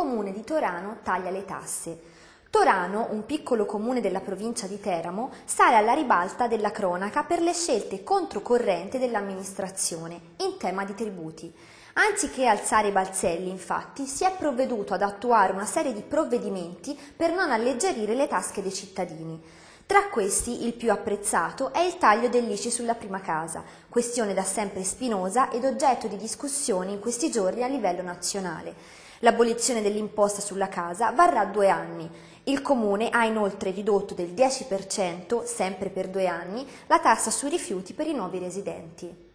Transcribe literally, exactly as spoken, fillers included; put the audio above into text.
comune di Torano taglia le tasse. Torano, un piccolo comune della provincia di Teramo, sale alla ribalta della cronaca per le scelte controcorrente dell'amministrazione in tema di tributi. Anziché alzare i balzelli, infatti, si è provveduto ad attuare una serie di provvedimenti per non alleggerire le tasche dei cittadini. Tra questi il più apprezzato è il taglio dell'I C I sulla prima casa, questione da sempre spinosa ed oggetto di discussione in questi giorni a livello nazionale. L'abolizione dell'imposta sulla casa varrà due anni. Il Comune ha inoltre ridotto del dieci per cento, sempre per due anni, la tassa sui rifiuti per i nuovi residenti.